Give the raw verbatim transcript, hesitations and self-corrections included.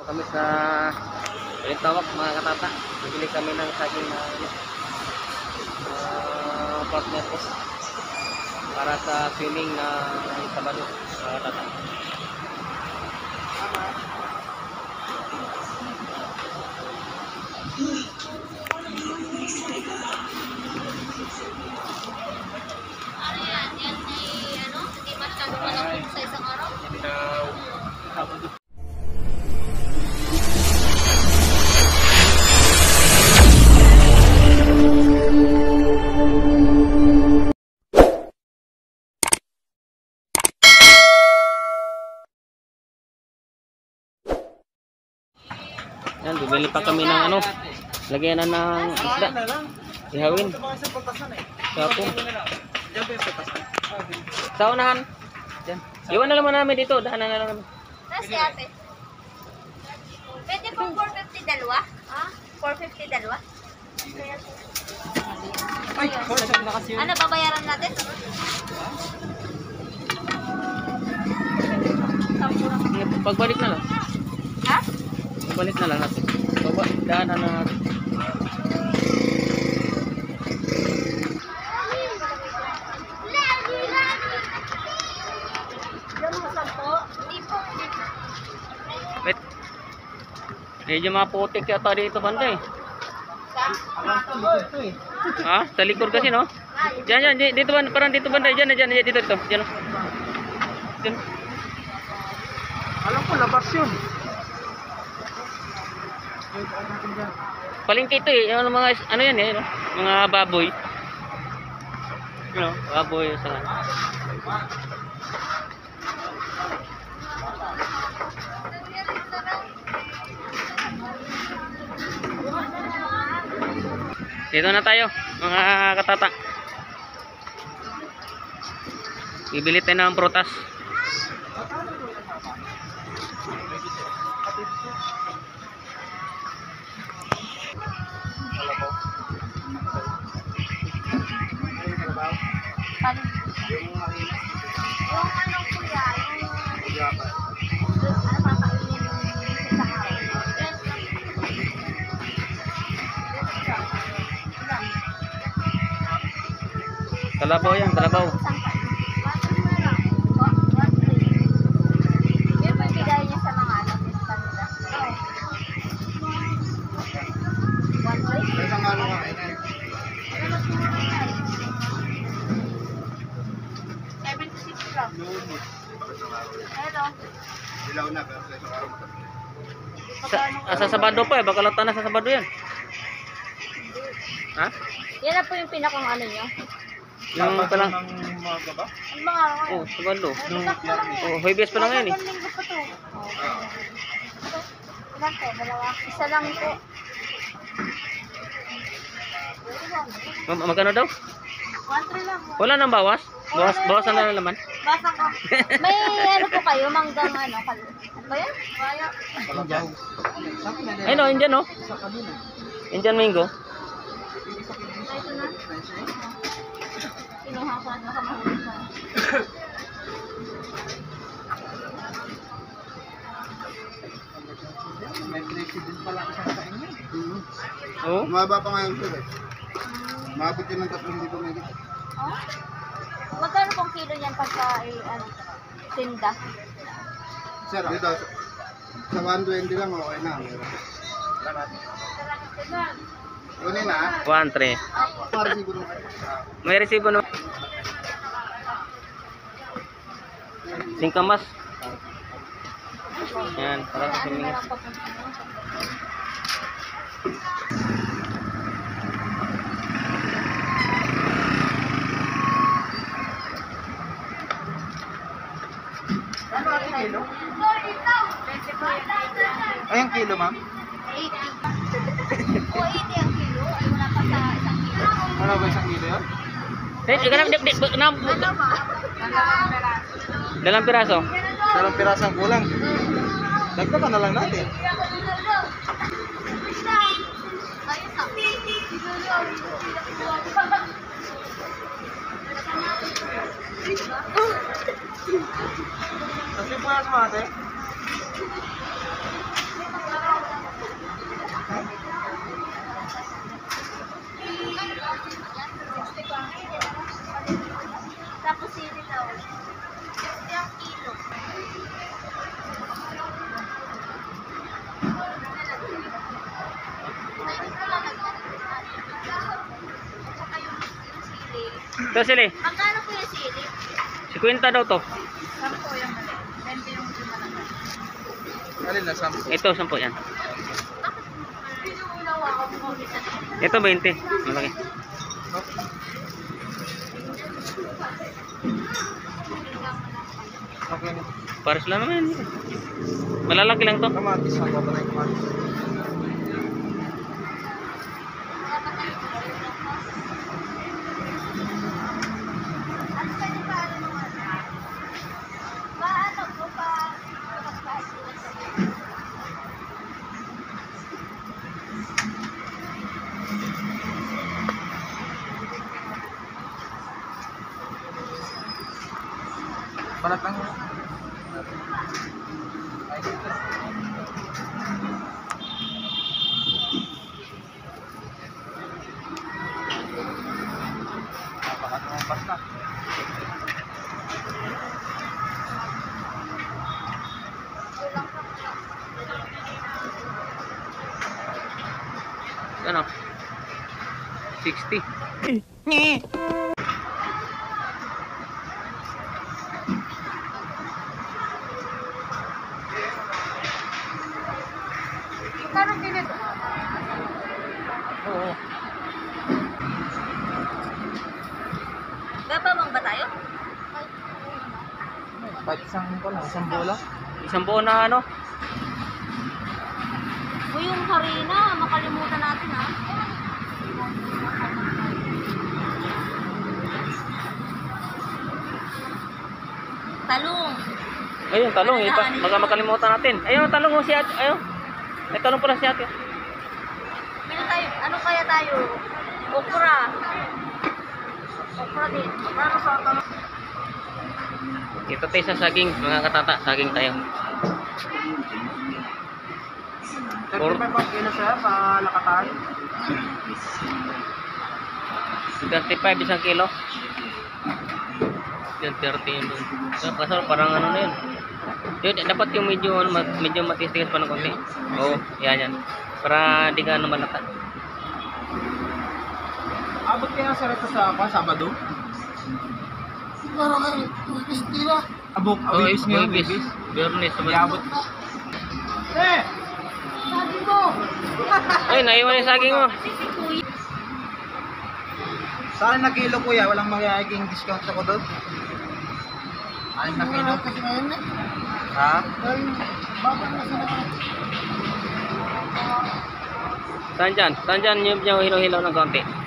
Kami sa Balintawak mga katata. Bibili kami ng saging na uh, partner ko para sa swimming na Sabado mga katata. Ano yan? Yan ay ano? Hindi masyado malapit sa isang araw? Yan, bibili pa kami ng ano, lagyan na ng isda. Ihawin. Kapong. Sa unahan. Diyan. Iwan na naman namin dito. Daanan na lang namin. Tapos si ate. Pwede po four fifty dalawa? Ha? four fifty dalawa? Ay, sorry, sorry na kasi yun. Ano, babayaran natin? Pagbalik na lang. Ha? Pagbalik na lang natin. Baba, daanan na natin. Wait. Medyo maputik yata dito banda eh. Ha? Sa likod kasi no? Diyan, diyan, dito banda, parang dito banda, diyan, diyan, diyan, dito, dito, diyan. Diyan. Alam ko, labas yun. Palengke ito eh, yung mga, ano yan eh, no? Mga baboy. You know, baboy sa dito na tayo, mga katata. Bibili tayo ng prutas. Yung ano kuya, yung ano kakainin yung isang araw? Kalabaw yan, kalabaw. Yun po yung bigay niya sa mga ano, pista nila. One way? Isang ano ka, eh. seventy-six lang. Eto. Dilaw na, pero sa isang araw matabi. Sa, ah, sa Sabado pa eh, baka lata na sa Sabado yan. Ha? Yan na po yung pinakang ano nyo. Yung pa lang. Ng mga gaba? Ang mga araw Oh, Sabado. Nung, Oh, Huwebes pa lang yan eh. Ilang linggo pa to. Ilan po? Dalawa? Isa lang po. Ma- magkano daw? one three lang. Wala nang bawas? Bawas, bawasan na lang naman. Basang ko. May ano po kayo, manggang ano, kal... Ano ba yan? Kaya. Kalabaw. Ayun o, Indian o. Indian mango. Ito na. Kinuha ko na kamahuli ka. May president pala isang sa inyo. Oh. Mababa pa ngayon sir eh. Maabot yun ng tatlong dito na dito. Oh? Magkano pong kilo niyan pagka, eh, ano, tinda? Sir, dito sa sa one twenty lang okay na. Meron. Salamat. Kunin na. one, three. Para siguro kayo. May resibo no. Singkamas. Yan, para sa singkamas. Ano ate kilo? Ay, ang kilo ma'am? eighty. O, eighty ang kilo. Ay, wala pa sa isang kilo. Ano ba isang kilo yun? Eh, ikanam dik dik nam. Dalam piraso. Dalawang pirasang kulang. Dagdagan na lang natin. Kasi po yan ate. Ito sili. Magkano po yung sili? Si Quinta daw to. Sampo yung mali. twenty yung malaki. Alin na, sampo? Ito, sampo yan. Pinuulaw ako mo. Ito, twenty. Malaki. Okay na. Pares lang naman. Malalaki lang to. Kamatis, ang baba na yung kamatis. Balat lang. Napakatawang basta. Ano? sixty. Magkano pinit? Oo. Gapamang ba tayo? Kahit isang ko lang, isang bola. Isang buo na ano? O yung harina, makalimutan natin ha. Talong. Ayun, talong. Ito, baka makalimutan natin. Ayun, talong mo si ate. Ayun. May talong pala si ate. Ano tayo? Ano kaya tayo? Okra. Okra din. Para sa talong. Ito tayo sa saging. Mga katata, saging tayo. thirty-five ang kilo siya sa lakatay. thirty-five isang kilo. Yan, thirty yun doon. So, kaso parang ano na yun. Yun, dapat yung medyo, ano, ma- medyo matistigas pa ng konti. Oo, yan yan. Para di ka ano malata. Abot kaya sa rito sa apa, Sabado? Parang ay, istira. Abok, Oo, awibis niya, Wibis. awibis. Biyernes. Iabot. Eh! Sabi ko! Ay, naiwan yung saging mo. Kasi si Kuya. Saan na kilo kuya? Walang magiging discount ako doon? Anim na kilo? Ha? Saan dyan? Saan dyan yung yung hilo-hilo ng konti?